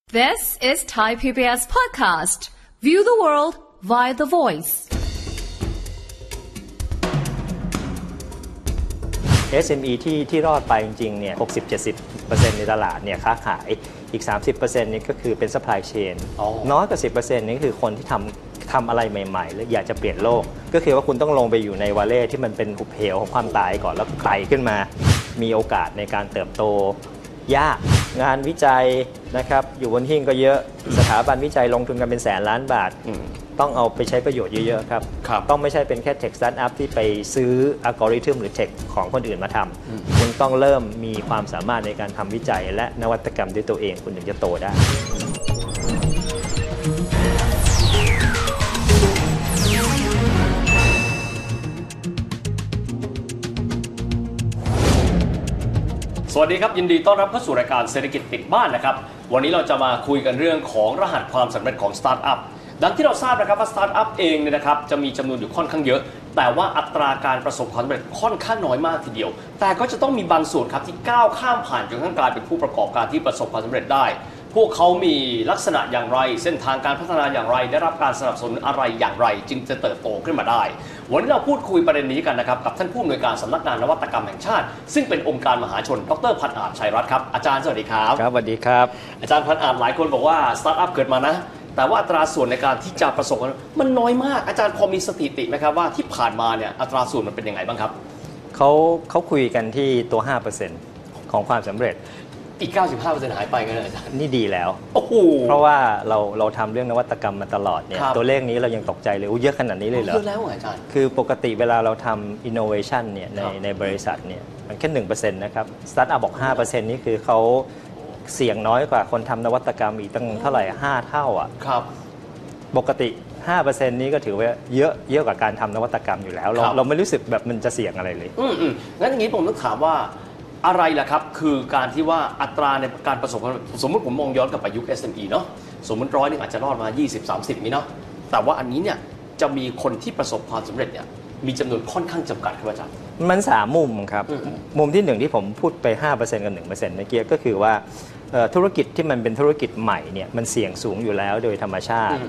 This is Thai PBS podcast. View the world via the voice. SME ที่รอดไปจริงๆเนี่ย 60-70% ในตลาดเนี่ยค้าขายอีก 30% นี่ก็คือเป็น supply chain น้อยกว่า 10% นี่คือคนที่ทำอะไรใหม่ๆและอยากจะเปลี่ยนโลกก็คือว่าคุณต้องลงไปอยู่ในวาเล่ที่มันเป็นหุบเหวของความตายก่อนแล้วไต่ขึ้นมามีโอกาสในการเติบโตยากงานวิจัยนะครับอยู่บนหิ้งก็เยอะสถาบันวิจัยลงทุนกันเป็นแสนล้านบาทต้องเอาไปใช้ประโยชน์เยอะๆครับต้องไม่ใช่เป็นแค่ Tech Startup ที่ไปซื้ออัลกอริทึมหรือ Tech ของคนอื่นมาทำคุณต้องเริ่มมีความสามารถในการทำวิจัยและนวัตกรรมด้วยตัวเองคุณถึงจะโตได้สวัสดีครับยินดีต้อนรับเข้าสู่รายการเศรษฐกิจติดบ้านนะครับวันนี้เราจะมาคุยกันเรื่องของรหัสความสำเร็จของสตาร์ทอัพดังที่เราทราบนะครับว่าสตาร์ทอัพเองเนี่ยนะครับจะมีจำนวนอยู่ค่อนข้างเยอะแต่ว่าอัตราการประสบความสำเร็จค่อนข้างน้อยมากทีเดียวแต่ก็จะต้องมีบางส่วนครับที่ก้าวข้ามผ่านจนกระทั่งกลายเป็นผู้ประกอบการที่ประสบความสำเร็จได้พวกเขามีลักษณะอย่างไรเส้นทางการพัฒนาอย่างไรได้รับการสนับสนุนอะไรอย่างไรจึงจะเติบโตขึ้นมาได้วันนี้เราพูดคุยประเด็นนี้กันนะครับกับท่านผู้อำนวยการสำนักงานนวัตกรรมแห่งชาติซึ่งเป็นองค์การมหาชนดร.พันอาจชัยรัตน์ครับอาจารย์สวัสดีครับครับสวัสดีครับอาจารย์พันอาจหลายคนบอกว่าสตาร์ทอัพเกิดมานะแต่ว่าอัตราส่วนในการที่จะประสบมันน้อยมากอาจารย์พอมีสถิติไหมครับว่าที่ผ่านมาเนี่ยอัตราส่วนมันเป็นยังไงบ้างครับเขาคุยกันที่ตัว 5% ของความสำเร็จอีก 95% หายไปกันเลยอาจารย์นี่ดีแล้วโอ้โหเพราะว่าเราทำเรื่องนวัตกรรมมาตลอดเนี่ยตัวเลขนี้เรายังตกใจเลยเยอะขนาดนี้เลยเหรอเยอะแล้วอาจารย์คือปกติเวลาเราทำ innovation เนี่ยในบริษัทเนี่ยมันแค่ 1% นะครับสตาร์ทอัพบอก 5% นี่คือเขาเสี่ยงน้อยกว่าคนทำนวัตกรรมอีกตั้งเท่าไหร่5 เท่าอ่ะครับปกติ 5% นี้ก็ถือว่าเยอะกว่าการทำนวัตกรรมอยู่แล้วเราไม่รู้สึกแบบมันจะเสี่ยงอะไรเลยงั้นอย่างนี้ผมต้องถามว่าอะไรล่ะครับคือการที่ว่าอัตราในการประสบความสำเร็จสมมติผมมองย้อนกลับไปยุค SME เนาะสมมติ100นึงอาจจะรอดมา 20-30 นี้เนาะแต่ว่าอันนี้เนี่ยจะมีคนที่ประสบความสำเร็จเนี่ยมีจำนวนค่อนข้างจำกัดครับอาจารย์มัน3มุมครับมุมที่1ที่ผมพูดไป 5% กับ 1% เมื่อกี้ก็คือว่าธุรกิจที่มันเป็นธุรกิจใหม่เนี่ยมันเสี่ยงสูงอยู่แล้วโดยธรรมชาติ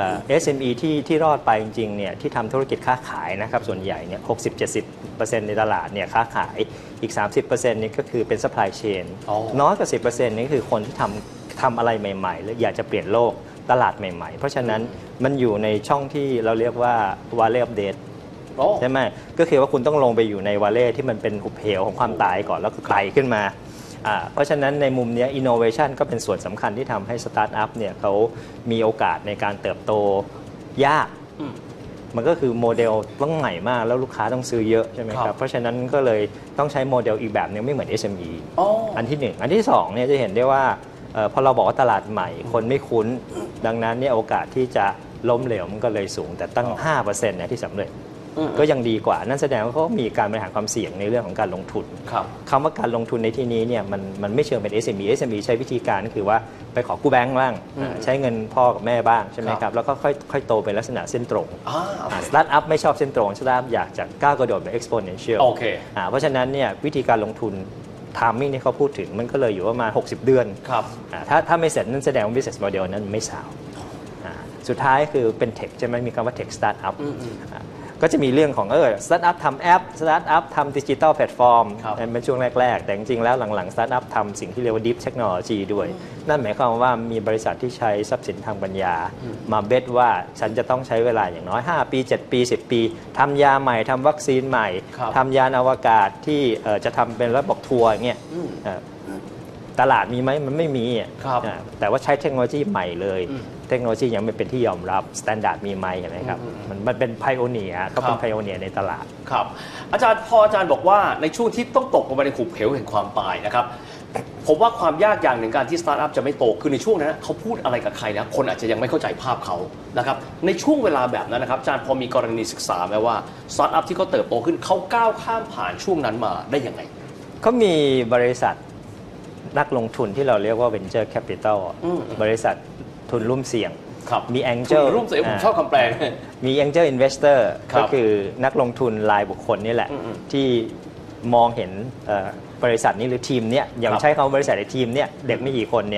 SME ที่รอดไปจริงๆเนี่ยที่ทำธุรกิจค้าขายนะครับส่วนใหญ่เนี่ย 60-70% ในตลาดเนี่ยค้าขายอีก 30% นี่ก็คือเป็น supply chain น้อยกว่า 10% นี่คือคนที่ทำอะไรใหม่ๆและอยากจะเปลี่ยนโลกตลาดใหม่ๆเพราะฉะนั้นมันอยู่ในช่องที่เราเรียกว่า valley of death ใช่ไหมก็คือว่าคุณต้องลงไปอยู่ในวาเล่ที่มันเป็นหุบเหวของความตายก่อนแล้วไต่ขึ้นมาเพราะฉะนั้นในมุมนี้ innovation ก็เป็นส่วนสำคัญที่ทำให้สตาร์ทอัพเนี่ยเขามีโอกาสในการเติบโตยากมันก็คือโมเดลต้องใหม่มากแล้วลูกค้าต้องซื้อเยอะใช่ไหมครับเพราะฉะนั้นก็เลยต้องใช้โมเดลอีกแบบนึงไม่เหมือน SME อันที่1อันที่2เนี่ยจะเห็นได้ว่าพอเราบอกว่าตลาดใหม่คนไม่คุ้นดังนั้นเนี่ยโอกาสที่จะล้มเหลวมันก็เลยสูงแต่ตั้ง 5% เนี่ยที่สำเร็จก็ยังดีกว่านั่นแสดงว่าเขามีการบริหารความเสี่ยงในเรื่องของการลงทุนคำว่าการลงทุนในที่นี้เนี่ยมันไม่เชิงเป็น SME ใช้วิธีการก็คือว่าไปขอกู้แบงก์บ้างใช้เงินพ่อกับแม่บ้างใช่ไหมครับแล้วก็ค่อยโตเป็นลักษณะเส้นตรงสตาร์ทอัพไม่ชอบเส้นตรงสตาร์ทอัพอยากจะก้าวกระโดดแบบ exponential เพราะฉะนั้นเนี่ยวิธีการลงทุนtiming ที่เขาพูดถึงมันก็เลยอยู่ประมาณ60 เดือนถ้าไม่เสร็จนั่นแสดงว่า business model นั้นไม่สาวสุดท้ายคือเป็น tech ใช่ไหมมีคำว่า tech startupก็จะมีเรื่องของสตาร์ทอัพทำแอปสตาร์ทอัพทำดิจิทัลแพลตฟอร์มเป็นช่วงแรกๆแต่จริงๆแล้วหลังๆสตาร์ทอัพทำสิ่งที่เรียกว่า Deep Technology ด้วยนั่นหมายความว่ามีบริษัทที่ใช้ทรัพย์สินทางปัญญามาเบทว่าฉันจะต้องใช้เวลาอย่างน้อย5 ปี 7 ปี 10 ปีทำยาใหม่ทำวัคซีนใหม่ทำยานอวกาศที่จะทำเป็นระบบทัวร์เงี้ยตลาดมีไหมมันไม่มีแต่ว่าใช้เทคโนโลยีใหม่เลยเทคโนโลยียังไม่เป็นที่ยอมรับสแตนดาร์ดมีไหมเห็นไหมครับมันเป็นไพโอเนียร์เขาเป็นไพโอเนียร์ในตลาดครับอาจารย์พออาจารย์บอกว่าในช่วงที่ต้องตกลงไปในหุบเหวแห่งความตายนะครับผมว่าความยากอย่างหนึ่งการที่สตาร์ทอัพจะไม่โตคือในช่วงนั้นเขาพูดอะไรกับใครแล้วคนอาจจะยังไม่เข้าใจภาพเขานะครับในช่วงเวลาแบบนั้นนะครับอาจารย์พอมีกรณีศึกษาไหมว่าสตาร์ทอัพที่เขาเติบโตขึ้นเขาก้าวข้ามผ่านช่วงนั้นมาได้ยังไงเขามีบริษัทนักลงทุนที่เราเรียกว่า venture capital บริษัททุนร่วมเสี่ยงมี angel ร่วมเสี่ยงผมชอบคำแปลมี angel investor ก็คือนักลงทุนรายบุคคลนี่แหละที่มองเห็นบริษัทนี้หรือทีมเนี้ยอย่างใช้คำว่าบริษัทในทีมเนี้ยเด็กไม่กี่คนเนี่ย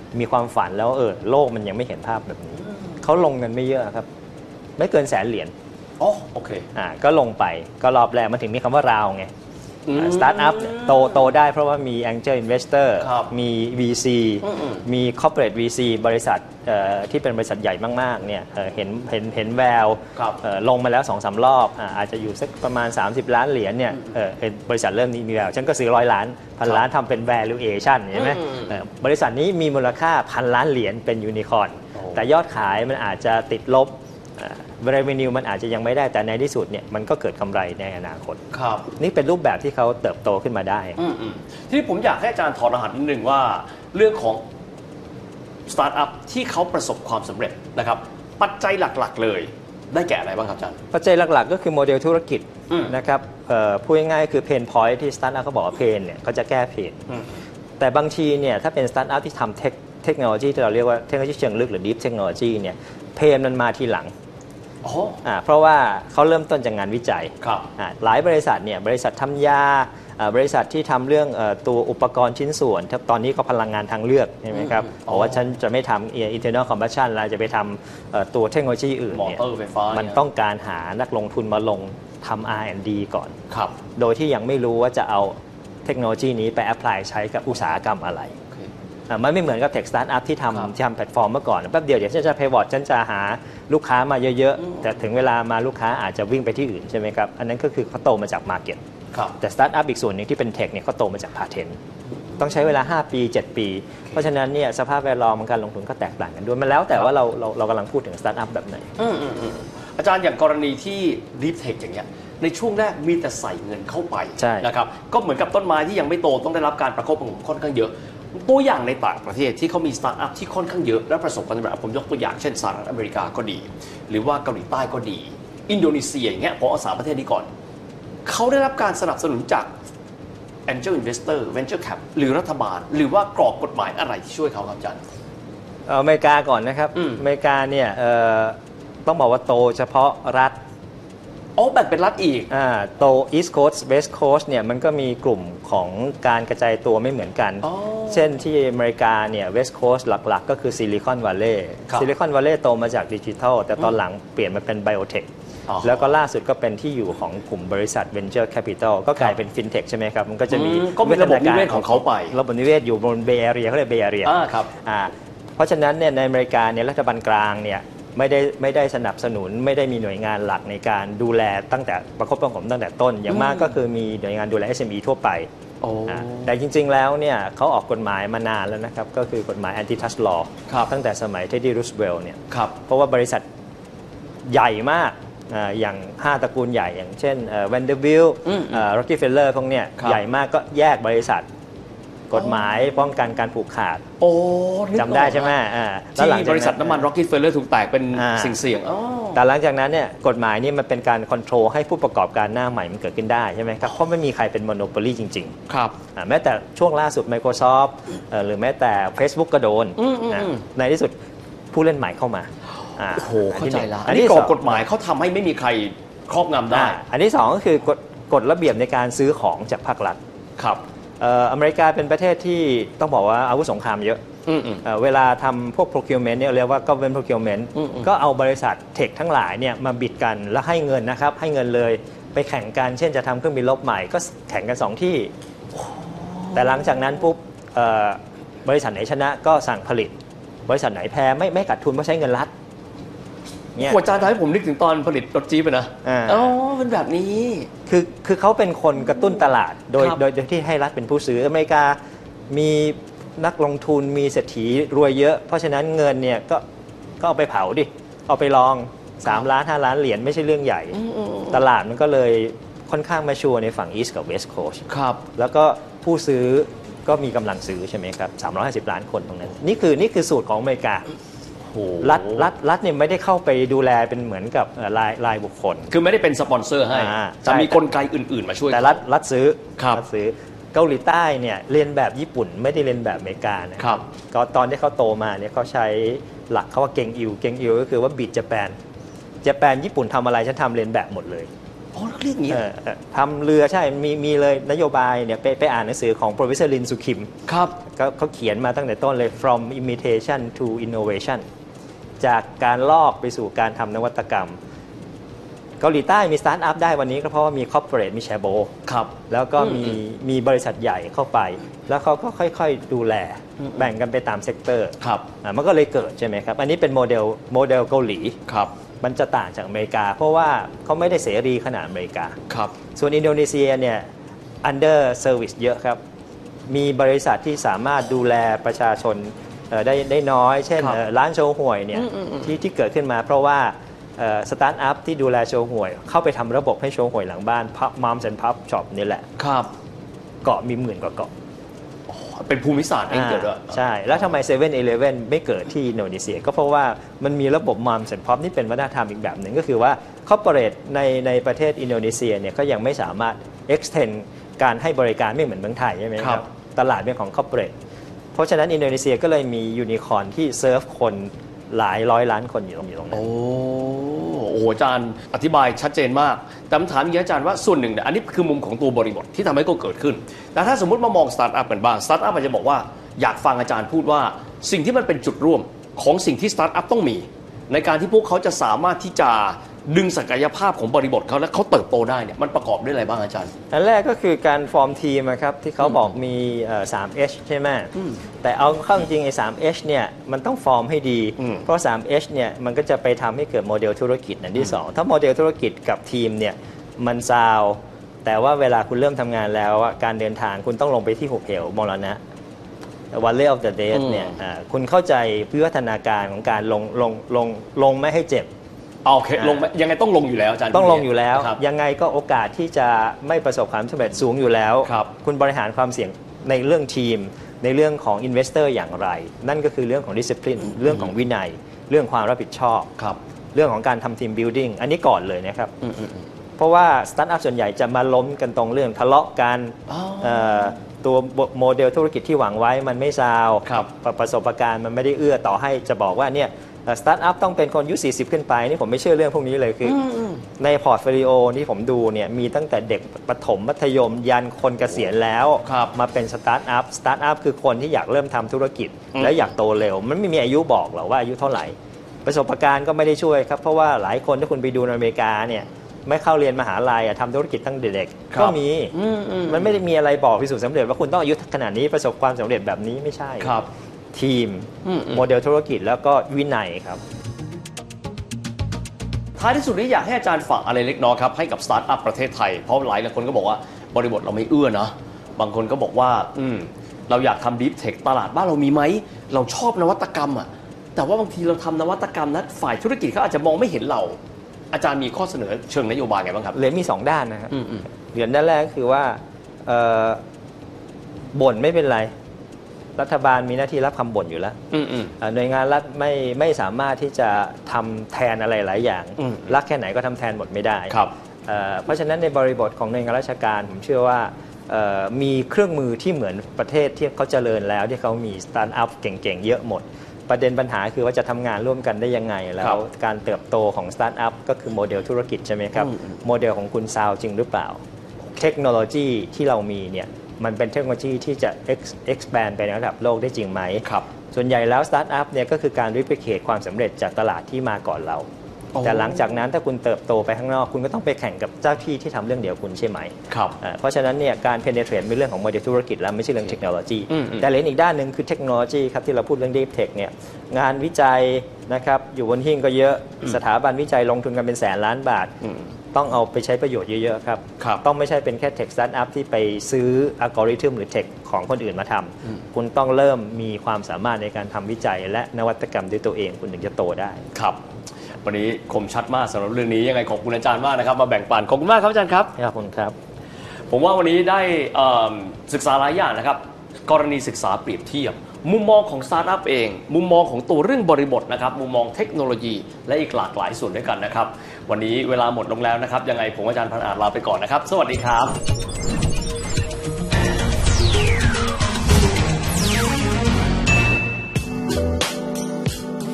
มีความฝันแล้วโลกมันยังไม่เห็นภาพแบบนี้เขาลงเงินไม่เยอะครับไม่เกิน100,000 เหรียญอ๋อโอเคก็ลงไปก็รอบแรกมันถึงมีคำว่าราวไงสตาร์ทอัพโตได้เพราะว่ามี Angel Investor มี VC มี Corporate VC บริษัทที่เป็นบริษัทใหญ่มากๆเนี่ยเห็นแววลงมาแล้ว 2-3 รอบอาจจะอยู่สักประมาณ30 ล้านเหรียญเนี่ยบริษัทเริ่มนี้มีแววฉันก็ซื้อ100 ล้าน1,000 ล้านทำเป็น valuation เห็นไหมบริษัทนี้มีมูลค่า1,000 ล้านเหรียญเป็นยูนิคอร์นแต่ยอดขายมันอาจจะติดลบrevenue มันอาจจะยังไม่ได้แต่ในที่สุดเนี่ยมันก็เกิดกำไรในอนาคตครับนี่เป็นรูปแบบที่เขาเติบโตขึ้นมาได้ทีนี้ผมอยากให้อาจารย์ถอดรหัสนิดนึงว่าเรื่องของสตาร์ทอัพที่เขาประสบความสำเร็จนะครับปัจจัยหลักๆเลยได้แก่อะไรบ้างครับอาจารย์ปัจจัยหลักๆก็คือโมเดลธุรกิจนะครับพูดง่ายๆคือเพนพอยท์ที่สตาร์ทอัพเขาบอกว่าเพนเนี่ยเขาจะแก้เพนแต่บางทีเนี่ยถ้าเป็นสตาร์ทอัพที่ทำเทคโนโลยีที่เราเรียกว่าเทคโนโลยีเชิงลึกหรือ Deep Technology เนี่ยเพนมันมาทีหลังเพราะว่าเขาเริ่มต้นจากงานวิจัยหลายบริษัทเนี่ยบริษัททำยาบริษัทที่ทำเรื่องตัวอุปกรณ์ชิ้นส่วนตอนนี้ก็พลังงานทางเลือกใช่ไหมครับบอกว่าฉันจะไม่ทำ internal combustion แล้วจะไปทำตัวเทคโนโลยีอื่นเนี่ยมันต้องการหานักลงทุนมาลงทำ R&D ก่อนโดยที่ยังไม่รู้ว่าจะเอาเทคโนโลยีนี้ไป apply ใช้กับอุตสาหกรรมอะไรมันไม่เหมือนกับเทคสตาร์ทอัพที่ทำแพลตฟอร์มเมื่อก่อนแป๊บเดียวเดี๋ยวฉันจะเพย์วอร์ดฉันจะหาลูกค้ามาเยอะๆแต่ถึงเวลามาลูกค้าอาจจะวิ่งไปที่อื่นใช่ไหมครับอันนั้นก็คือเขาโตมาจากมาร์เก็ตแต่สตาร์ทอัพอีกส่วนหนึ่งที่เป็นเทคเนี่ยเขาโตมาจากพาเทนต์ต้องใช้เวลา5 ปี 7 ปีเพราะฉะนั้นเนี่ยสภาพแวดล้อมการลงทุนก็แตกต่างกันด้วยมันแล้วแต่ว่าเรากำลังพูดถึงสตาร์ทอัพแบบไหนอาจารย์อย่างกรณีที่ Deep Tech อย่างเงี้ยในช่วงแรกมีแต่ใส่เงินเข้าไปนะครับก็เหมือนกับต้นไม้ที่ยังไม่โตต้องได้รับการประคบประหงมค่อนข้างเยอะตัวอย่างในต่างประเทศที่เขามีสตาร์ทอัพที่ค่อนข้างเยอะและประสบความสำเร็จผมยกตัวอย่างเช่นสหรัฐอเมริกาก็ดีหรือว่าเกาหลีใต้ก็ดีอินโดนีเซียอย่างเงี้ยผมเอา3 ประเทศนี้ก่อนเขาได้รับการสนับสนุนจาก Angel Investor Venture Cap หรือรัฐบาลหรือว่ากรอบกฎหมายอะไรที่ช่วยเขาครับอาจารย์อเมริกาก่อนนะครับอเมริกาเนี่ยต้องบอกว่าโตเฉพาะรัฐแบ่งเป็นรัฐอีกโต East Coast West Coast เนี่ยมันก็มีกลุ่มของการกระจายตัวไม่เหมือนกันเช่นที่อเมริกาเนี่ย West Coast หลักๆก็คือ Silicon Valley Silicon Valley โตมาจากดิจิทัลแต่ตอนหลังเปลี่ยนมาเป็น Biotech แล้วก็ล่าสุดก็เป็นที่อยู่ของกลุ่มบริษัท Venture Capital ก็กลายเป็น FinTech ใช่ไหมครับมันก็จะมีระบบนิเวศของเขาไประบบนิเวศอยู่บน Bay Area เขาเรียก Bay Area ครับเพราะฉะนั้นเนี่ยในอเมริกาเนี่ยรัฐบาลกลางเนี่ยไม่ได้สนับสนุนไม่ได้มีหน่วยงานหลักในการดูแลตั้งแต่ประคบประหงมตั้งแต่ต้นอย่างมากก็คือมีหน่วยงานดูแล SME ทั่วไปแต่จริงๆแล้วเนี่ยเขาออกกฎหมายมานานแล้วนะครับก็คือกฎหมาย Antitrust Law ตั้งแต่สมัย Teddy Roosevelt เนี่ยเพราะว่าบริษัทใหญ่มากอย่าง5 ตระกูลใหญ่อย่างเช่น Vanderbilt Rockefeller พวกเนี้ยใหญ่มากก็แยกบริษัทกฎหมายป้องกันการผูกขาดจำได้ใช่ไหมที่บริษัทน้ำมัน Rockefeller ถูกแตกเป็นสิ่งเสี่ยงแต่หลังจากนั้นเนี่ยกฎหมายนี่มันเป็นการควบคุมให้ผู้ประกอบการหน้าใหม่มันเกิดขึ้นได้ใช่ไหมครับเพราะไม่มีใครเป็นโมโนโพลีจริงๆครับแม้แต่ช่วงล่าสุด Microsoft หรือแม้แต่ Facebook ก็โดนในที่สุดผู้เล่นใหม่เข้ามาเข้าใจแล้วอันนี้กฎหมายเขาทำให้ไม่มีใครครอบงำได้อันที่2ก็คือกฎระเบียบในการซื้อของจากภาครัฐครับอเมริกาเป็นประเทศที่ต้องบอกว่าอาวุธสงครามเยอะเวลาทำพวก procurement เนี่ยเรียกว่า government procurement ก็เอาบริษัทเทคทั้งหลายเนี่ยมาบิดกันแล้วให้เงินนะครับให้เงินเลยไปแข่งกันเช่นจะทำเครื่องบินรบใหม่ก็แข่งกัน2 ที่แต่หลังจากนั้นปุ๊บบริษัทไหนชนะก็สั่งผลิตบริษัทไหนแพ้ไม่ขาดทุนเพราะใช้เงินรัฐหัวใจทำให้ผมนึกถึงตอนผลิตรถจี๊ปนะเป็นแบบนี้คือเขาเป็นคนกระตุ้นตลาดโดยที่ให้รัฐเป็นผู้ซื้ออเมริกามีนักลงทุนมีเศรษฐีรวยเยอะเพราะฉะนั้นเงินเนี่ยก็เอาไปเผาดิเอาไปลอง3 ล้าน5 ล้านเหรียญไม่ใช่เรื่องใหญ่ตลาดมันก็เลยค่อนข้างมาชัวร์ในฝั่ง East กับ West Coast ครับแล้วก็ผู้ซื้อก็มีกำลังซื้อใช่ไหมครับ350 ล้านคนตรงนั้นนี่คือสูตรของอเมริการัฐเนี่ยไม่ได้เข้าไปดูแลเป็นเหมือนกับรายบุคคลคือไม่ได้เป็นสปอนเซอร์ให้จะมีกลไกอื่นๆมาช่วยแต่รัฐซื้อเกาหลีใต้เนี่ยเรียนแบบญี่ปุ่นไม่ได้เรียนแบบอเมริกานะครับก็ตอนที่เขาโตมาเนี่ยเขาใช้หลักเขาว่าเก่งอิวก็คือว่าบีทญี่ปุ่นทำอะไรฉันทำเรียนแบบหมดเลยอ๋อเรียกอย่างนี้ทำเรือใช่มีเลยนโยบายเนี่ยไปอ่านหนังสือของ Professor Lin Su Kim ครับเขาเขียนมาตั้งแต่ต้นเลย from imitation to innovation จากการลอกไปสู่การทำนวัตกรรมเกาหลีใต้มีสตาร์ทอัพได้วันนี้ก็เพราะว่ามีคอร์ปอเรทมีแชโบครับแล้วก็มีบริษัทใหญ่เข้าไปแล้วเขาก็ค่อยๆดูแลแบ่งกันไปตามเซกเตอร์ครับมันก็เลยเกิดใช่ไหมครับอันนี้เป็นโมเดลเกาหลีครับมันจะต่างจากอเมริกาเพราะว่าเขาไม่ได้เสรีขนาดอเมริกาครับส่วนอินโดนีเซียเนี่ย under service เยอะครับมีบริษัทที่สามารถดูแลประชาชนได้น้อยเช่นร้านโชว์หวยเนี่ยที่เกิดขึ้นมาเพราะว่าสตาร์ทอัพที่ดูแลโชว์หวยเข้าไปทำระบบให้โชว์หวยหลังบ้านพับมัมส์แอนด์พับช็อปนี่แหละครับเกาะมี10,000 กว่าเกาะเป็นภูมิศาสตร์เองเกิดด้วยใช่แล้วทำไม7-Eleven ไม่เกิดที่อินโดนีเซียก็เพราะว่ามันมีระบบมัมส์แอนด์พับนี่เป็นวัฒนธรรมอีกแบบหนึ่งก็คือว่าคอร์ปอเรทในประเทศอินโดนีเซียเนี่ยก็ยังไม่สามารถ extend การให้บริการไม่เหมือนเมืองไทยใช่ไหมครับตลาดเป็นของคอร์ปอเรทเพราะฉะนั้นอินโดนีเซียก็เลยมียูนิคอร์นที่เซิร์ฟคนหลายร้อยล้านคนอยู่ตรงนั้นโอ้อาจารย์อธิบายชัดเจนมากแต่ผมถามอย่างนี้อาจารย์ว่าส่วนหนึ่งอันนี้คือมุมของตัวบริบทที่ทำให้ก็เกิดขึ้นแต่ถ้าสมมติมามองสตาร์ทอัพกันบ้างสตาร์ทอัพอาจจะบอกว่าอยากฟังอาจารย์พูดว่าสิ่งที่มันเป็นจุดร่วมของสิ่งที่สตาร์ทอัพต้องมีในการที่พวกเขาจะสามารถที่จะดึงศักยภาพของบริบทเขาและเขาเติบโตได้เนี่ยมันประกอบด้วยอะไรบ้างอาจารย์อันแรกก็คือการฟอร์มทีมครับที่เขาบอกมี3H ใช่ไหมแต่เอาเข้าจริงไอ้ 3H เนี่ยมันต้องฟอร์มให้ดีเพราะ 3H เนี่ยมันก็จะไปทำให้เกิดโมเดลธุรกิจอันที่2ถ้าโมเดลธุรกิจกับทีมเนี่ยมันซาวแต่ว่าเวลาคุณเริ่มทำงานแล้วการเดินทางคุณต้องลงไปที่หุบเหวมรณะ Valley of the Dead เนี่ยคุณเข้าใจวิวัฒนาการของการลงไม่ให้เจ็บโอเคลงยังไงต้องลงอยู่แล้วอาจารย์ต้องลงอยู่แล้วยังไงก็โอกาสที่จะไม่ประสบความสำเร็จสูงอยู่แล้วคุณบริหารความเสี่ยงในเรื่องทีมในเรื่องของ investor อย่างไรนั่นก็คือเรื่องของ discipline เรื่องของวินัยเรื่องความรับผิดชอบเรื่องของการทำทีม building อันนี้ก่อนเลยนะครับเพราะว่าสตาร์ทอัพส่วนใหญ่จะมาล้มกันตรงเรื่องทะเลาะกันตัวโมเดลธุรกิจที่หวังไว้มันไม่ซาวประสบการณ์มันไม่ได้เอื้อต่อให้จะบอกว่าเนี่ยสตาร์ทอัพต้องเป็นคนอายุ40ขึ้นไปนี่ผมไม่เชื่อเรื่องพวกนี้เลยคือในพอร์ตโฟลิโอที่ผมดูเนี่ยมีตั้งแต่เด็กประถมมัธยมยันคนเกษียณแล้วมาเป็นสตาร์ทอัพคือคนที่อยากเริ่มทำธุรกิจและอยากโตเร็วมันไม่มีอายุบอกหรอกว่าอายุเท่าไหร่ประสบการณ์ก็ไม่ได้ช่วยครับเพราะว่าหลายคนถ้าคุณไปดูในอเมริกาเนี่ยไม่เข้าเรียนมหาลัยทำธุรกิจตั้งเด็กก็มีมันไม่ได้มีอะไรบอกพิสูจน์สำเร็จว่าคุณต้องอายุขนาดนี้ประสบความสำเร็จแบบนี้ไม่ใช่ทีมโมเดลธุรกิจแล้วก็วินัยครับท้ายที่สุดนี้อยากให้อาจารย์ฝากอะไรเล็กน้อยครับให้กับสตาร์ทอัพประเทศไทยเพราะหลายคนก็บอกว่าบริบทเราไม่เอื้อนะบางคนก็บอกว่าเราอยากทำดีฟเทคตลาดบ้านเรามีไหมเราชอบนวัตกรรมแต่ว่าบางทีเราทำนวัตกรรมนั้นฝ่ายธุรกิจเขาอาจจะมองไม่เห็นเราอาจารย์มีข้อเสนอเชิงนโยบายไงบ้างครับเลยมี2ด้านนะครับเรื่องด้านแรกคือว่าบ่นไม่เป็นไรรัฐบาลมีหน้าที่รับคำบ่นอยู่แล้วหน่วยงานรัฐไม่สามารถที่จะทำแทนอะไรหลายอย่างรักแค่ไหนก็ทำแทนหมดไม่ได้เพราะฉะนั้นในบริบทของหน่วยงานราชการผมเชื่อว่ามีเครื่องมือที่เหมือนประเทศที่เขาเจริญแล้วที่เขามีสตาร์ทอัพเก่งๆเยอะหมดประเด็นปัญหาคือว่าจะทำงานร่วมกันได้ยังไงแล้วการเติบโตของสตาร์ทอัพก็คือโมเดลธุรกิจใช่ไหมครับโมเดลของคุณซาวจริงหรือเปล่าเทคโนโลยีที่เรามีเนี่ยมันเป็นเทคโนโลยีที่จะ expand ไปในระดับโลกได้จริงไหมส่วนใหญ่แล้วสตาร์ทอัพเนี่ยก็คือการ replicate ความสำเร็จจากตลาดที่มาก่อนเราแต่หลังจากนั้นถ้าคุณเติบโตไปข้างนอกคุณก็ต้องไปแข่งกับเจ้าที่ทำเรื่องเดียวคุณใช่ไหมเพราะฉะนั้นเนี่ยการ penetrate เป็นเรื่องของโมเดลธุรกิจแล้วไม่ใช่เรื่องเทคโนโลยีแต่เลนอีกด้านหนึ่งคือเทคโนโลยีครับที่เราพูดเรื่อง deep tech เนี่ยงานวิจัยนะครับอยู่บนหิ้งก็เยอะสถาบันวิจัยลงทุนกันเป็นแสนล้านบาทต้องเอาไปใช้ประโยชน์เยอะๆครับต้องไม่ใช่เป็นแค่ tech startup ที่ไปซื้ออัลกอริทึมหรือ tech ของคนอื่นมาทำคุณต้องเริ่มมีความสามารถในการทำวิจัยและนวัตกรรมด้วยตัวเองคุณถึงจะโตได้ครับวันนี้คมชัดมากสำหรับเรื่องนี้ยังไงขอบคุณอาจารย์มากนะครับมาแบ่งปันขอบคุณมากครับอาจารย์ครับขอบคุณครับผมว่าวันนี้ได้ศึกษาหลายอย่างนะครับกรณีศึกษาเปรียบเทียบมุมมองของสตาร์ทอัพเองมุมมองของตัวเรื่องบริบทนะครับมุมมองเทคโนโลยีและอีกหลากหลายส่วนด้วยกันนะครับวันนี้เวลาหมดลงแล้วนะครับยังไงผมอาจารย์พันอาจลาไปก่อนนะครับสวัสดีครับ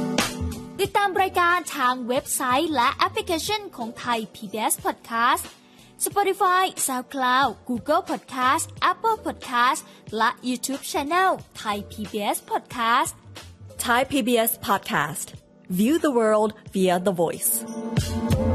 ติดตามรายการทางเว็บไซต์และแอปพลิเคชันของไทย PBS Podcast Spotify, SoundCloud, Google Podcast, Apple Podcast และ YouTube Channel Thai PBS Podcast Thai PBS Podcast. View the world via the voice.